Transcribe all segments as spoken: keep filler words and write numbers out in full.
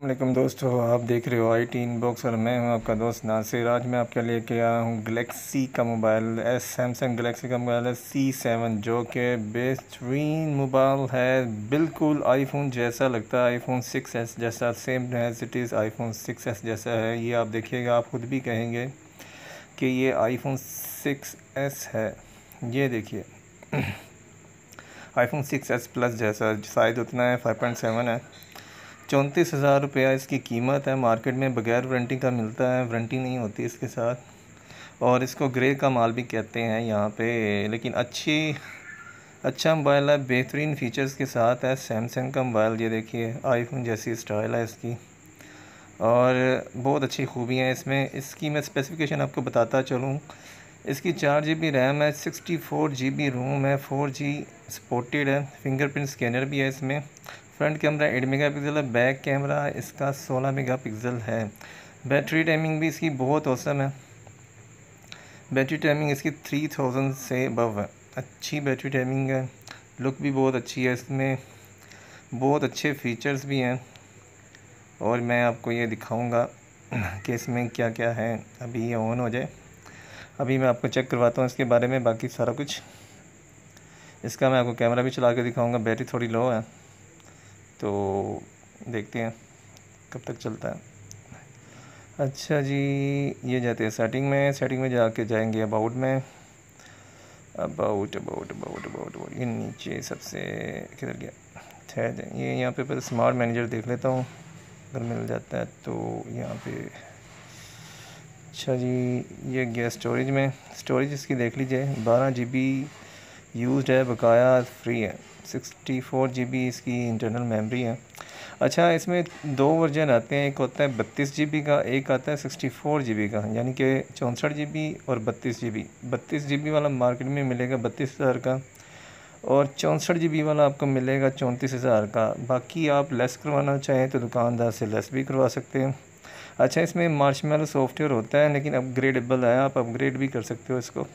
वालेकुम दोस्तों, आप देख रहे हो आई टी इनबॉक्स और मैं हूं आपका दोस्त नासिर। आज मैं आपके लेके आया हूं गैलेक्सी का मोबाइल, एस सैमसंग गैलेक्सी का मोबाइल है सी सेवन, जो कि बेहतरीन मोबाइल है। बिल्कुल आईफोन जैसा लगता है, आईफोन सिक्स एस जैसा, same as it is iPhone six S जैसा है। ये आप देखिएगा, आप खुद भी कहेंगे कि ये आईफोन सिक्स एस है। ये देखिए iPhone six S plus size, साइज़ उतना है, फाइव पॉइंट सेवन है। चौंतीस हज़ार रुपया इसकी कीमत है। मार्केट में बगैर वारंटी का मिलता है, वारंटी नहीं होती इसके साथ। और इसको ग्रे का माल भी कहते हैं यहाँ पे। लेकिन अच्छी अच्छा मोबाइल है, बेहतरीन फ़ीचर्स के साथ है। सैमसंग का मोबाइल, ये देखिए आईफोन जैसी स्टाइल है इसकी और बहुत अच्छी खूबियाँ हैं इसमें। इसकी मैं स्पेसिफिकेशन आपको बताता चलूँ। इसकी चार जी बी रैम है, sixty four G B ROM है, फोर जी सपोर्टेड है, फिंगरप्रिंट स्कैनर भी है इसमें। फ्रंट कैमरा एट मेगापिक्सल है, बैक कैमरा इसका सोलह मेगापिक्सल है। बैटरी टाइमिंग भी इसकी बहुत औसम है। बैटरी टाइमिंग इसकी थ्री थाउजेंड से अबव है, अच्छी बैटरी टाइमिंग है। लुक भी बहुत अच्छी है इसमें, बहुत अच्छे फीचर्स भी हैं। और मैं आपको ये दिखाऊंगा कि इसमें क्या क्या है। अभी ये ऑन हो जाए, अभी मैं आपको चेक करवाता हूँ इसके बारे में बाकी सारा कुछ। इसका मैं आपको कैमरा भी चला के दिखाऊंगा। बैटरी थोड़ी लो है तो देखते हैं कब तक चलता है। अच्छा जी, ये जाते हैं सेटिंग में। सेटिंग में जाके जाएंगे अबाउट में। About about about about about ये नीचे सबसे किधर गया, ठहर ये यहाँ पे पर स्मार्ट मैनेजर देख लेता हूँ अगर मिल जाता है तो यहाँ पे। अच्छा जी, ये गया स्टोरेज में। स्टोरेज इसकी देख लीजिए, बारह जी बी यूज़ है, बकाया फ्री है। सिक्सटी फोर जी बी इसकी इंटरनल मेमोरी है। अच्छा, इसमें दो वर्जन आते हैं, एक होता है बत्तीस जी बी का, एक आता है सिक्सटी फोर जी बी का, यानी कि चौंसठ जी बी और बत्तीस जी बी। बत्तीस जी बी वाला मार्केट में मिलेगा बत्तीस हज़ार का और चौंसठ जी बी वाला आपको मिलेगा चौंतीस हज़ार का। बाकी आप लेस करवाना चाहें तो दुकानदार से लेस भी करवा सकते हैं। अच्छा, इसमें मार्शमैलो सॉफ्टवेयर होता है लेकिन अपग्रेडेबल है, आप अपग्रेड भी कर सकते हो इसको।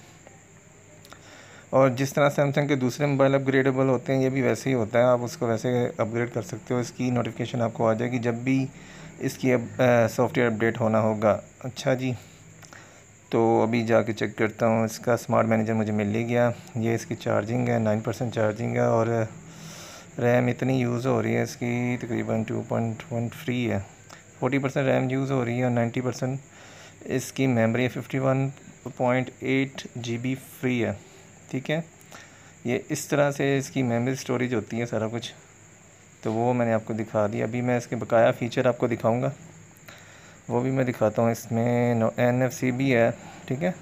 और जिस तरह सैमसंग के दूसरे मोबाइल अपग्रेडेबल होते हैं, ये भी वैसे ही होता है, आप उसको वैसे अपग्रेड कर सकते हो। इसकी नोटिफिकेशन आपको आ जाएगी जब भी इसकी अब सॉफ्टवेयर अपडेट होना होगा। अच्छा जी, तो अभी जाके चेक करता हूँ। इसका स्मार्ट मैनेजर मुझे मिल ही गया। ये इसकी चार्जिंग है, नाइन परसेंट चार्जिंग है और रैम इतनी यूज़ हो रही है इसकी तकरीबन टू पॉइंट वन फ्री है। फोर्टी परसेंट रैम यूज़ हो रही है और नाइन्टी परसेंट इसकी मेमोरी है। Fifty one point eight G B free है, ठीक है। ये इस तरह से इसकी मेमोरी स्टोरेज होती है सारा कुछ, तो वो मैंने आपको दिखा दिया। अभी मैं इसके बकाया फ़ीचर आपको दिखाऊंगा, वो भी मैं दिखाता हूँ। इसमें एन एफ सी भी है, ठीक है।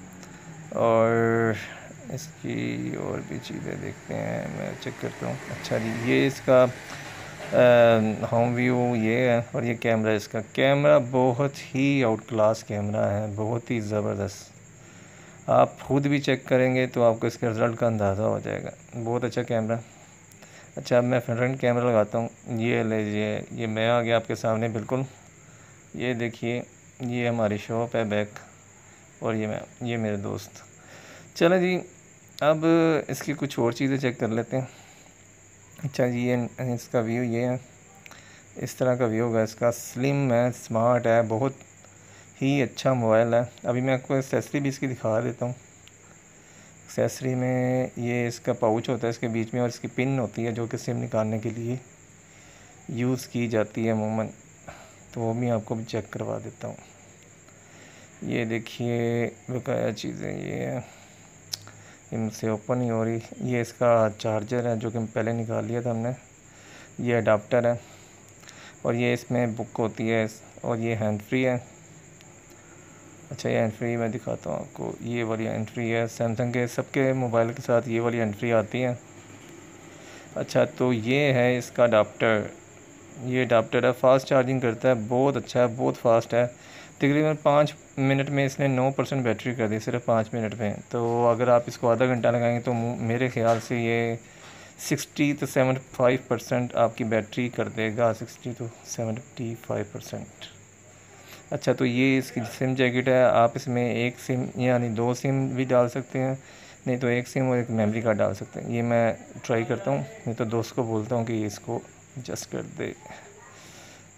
और इसकी और भी चीज़ें देखते हैं, मैं चेक करता हूँ। अच्छा जी, ये इसका होम व्यू ये है और ये कैमरा, इसका कैमरा बहुत ही आउट क्लास कैमरा है, बहुत ही ज़बरदस्त। आप खुद भी चेक करेंगे तो आपको इसके रिज़ल्ट का अंदाज़ा हो जाएगा। बहुत अच्छा कैमरा। अच्छा, अब मैं फ्रंट कैमरा लगाता हूँ। ये लीजिए, ये मैं आ गया आपके सामने बिल्कुल। ये देखिए, ये हमारी शॉप है बैक और ये मैं ये मेरे दोस्त। चलो जी, अब इसकी कुछ और चीज़ें चेक कर लेते हैं। अच्छा जी, ये इसका व्यू ये है, इस तरह का व्यू होगा इसका। स्लिम है, स्मार्ट है, बहुत ही अच्छा मोबाइल है। अभी मैं आपको एक्सेसरी भी इसकी दिखा देता हूँ। एक्सेसरी में ये इसका पाउच होता है इसके बीच में और इसकी पिन होती है जो कि सिम निकालने के लिए यूज़ की जाती है अमूमन, तो वो भी आपको भी चेक करवा देता हूँ। ये देखिए बकाया चीज़ें ये है, इनसे ओपन नहीं हो रही। ये इसका चार्जर है जो कि पहले निकाल लिया था हमने। ये अडाप्टर है और ये इसमें बुक होती है और ये हैंड फ्री है। अच्छा, ये हैंड फ्री मैं दिखाता हूँ आपको। ये वाली हैंड फ्री है, सैमसंग के सबके मोबाइल के साथ ये वाली हैंड फ्री आती है। अच्छा, तो ये है इसका अडाप्टर। ये अडाप्टर है, फास्ट चार्जिंग करता है, बहुत अच्छा है, बहुत फास्ट है। तकरीबन पाँच मिनट में इसने नौ परसेंट बैटरी कर दी, सिर्फ पाँच मिनट में। तो अगर आप इसको आधा घंटा लगाएंगे तो मेरे ख्याल से ये सिक्सटी तो सेवेंटी फाइव परसेंट आपकी बैटरी कर देगा, सिक्सटी तो सेवेंटी फाइव परसेंट। अच्छा, तो ये इसकी सिम जैकेट है। आप इसमें एक सिम यानी दो सिम भी डाल सकते हैं, नहीं तो एक सिम और एक मेमोरी कार्ड डाल सकते हैं। ये मैं ट्राई करता हूँ, नहीं तो दोस्त को बोलता हूँ कि इसको एडजस्ट कर दे।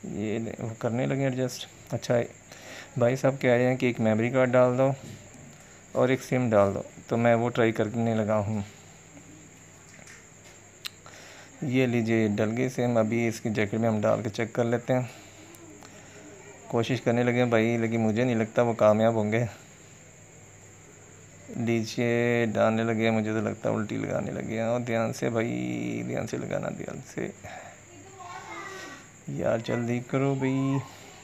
ये वो करने लगे एडजस्ट। अच्छा भाई साहब कह रहे हैं कि एक मेमोरी कार्ड डाल दो और एक सिम डाल दो, तो मैं वो ट्राई करने लगा हूँ। ये लीजिए डल गई सिम। अभी इसकी जैकेट में हम डाल के चेक कर लेते हैं। कोशिश करने लगे भाई, लेकिन मुझे नहीं लगता वो कामयाब होंगे। लीजिए डालने लगे, मुझे तो लगता है उल्टी लगाने लगे। और ध्यान से भाई, ध्यान से लगाना, ध्यान से यार, जल्दी करो भाई।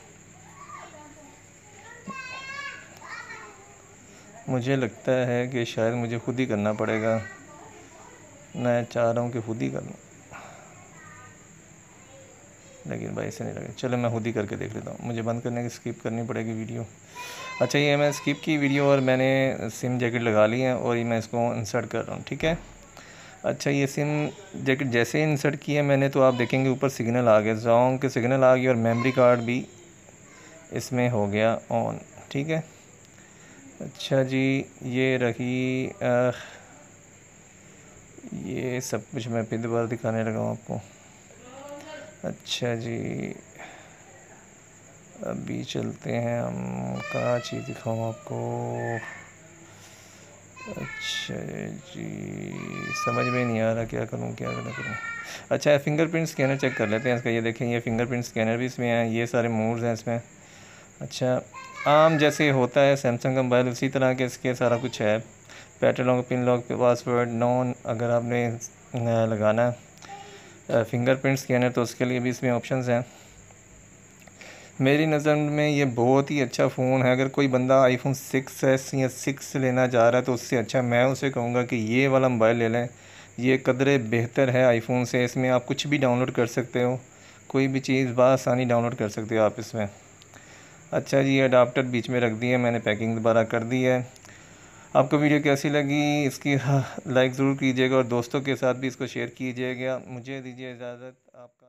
मुझे लगता है कि शायद मुझे खुद ही करना पड़ेगा। मैं चाह रहा हूँ कि खुद ही कर लूँ, लेकिन भाई से नहीं लगे। चलो मैं खुद ही करके देख लेता हूँ। मुझे बंद करने की स्किप करनी पड़ेगी वीडियो। अच्छा ये मैं स्किप की वीडियो और मैंने सिम जैकेट लगा ली है और ये मैं इसको इंसर्ट कर रहा हूँ, ठीक है। अच्छा ये सिम जैकेट जैसे ही इंसर्ट किया मैंने, तो आप देखेंगे ऊपर सिग्नल आ गया, जोंग के सिग्नल आ गई और मेमोरी कार्ड भी इसमें हो गया ऑन, ठीक है। अच्छा जी ये रही आ, ये सब कुछ मैं फिर दोबारा दिखाने लगा हूँ आपको। अच्छा जी अभी चलते हैं हम, कहाँ चीज़ दिखाऊँ आपको। अच्छा जी समझ में नहीं आ रहा क्या करूँ क्या ना करूँ। अच्छा फिंगरप्रिंट स्कैनर चेक कर लेते हैं इसका। ये देखें, ये फिंगरप्रिंट स्कैनर भी इसमें है, ये सारे मोड्स हैं इसमें। अच्छा आम जैसे होता है सैमसंग का मोबाइल, उसी तरह के इसके सारा कुछ है। Pattern lock, pin lock, password, none अगर आपने लगाना है फिंगरप्रिंट स्कैनर तो उसके लिए भी इसमें ऑप्शंस हैं। मेरी नज़र में ये बहुत ही अच्छा फ़ोन है। अगर कोई बंदा आईफोन सिक्स एस या सिक्स लेना चाह रहा है तो उससे अच्छा मैं उसे कहूँगा कि ये वाला मोबाइल ले लें। ये कदरे बेहतर है आईफोन से। इसमें आप कुछ भी डाउनलोड कर सकते हो, कोई भी चीज़ बआसानी डाउनलोड कर सकते हो आप इसमें। अच्छा जी अडाप्टर बीच में रख दिए मैंने, पैकिंग दोबारा कर दी है। आपको वीडियो कैसी लगी इसकी लाइक ज़रूर कीजिएगा और दोस्तों के साथ भी इसको शेयर कीजिएगा। मुझे दीजिए इजाज़त। आप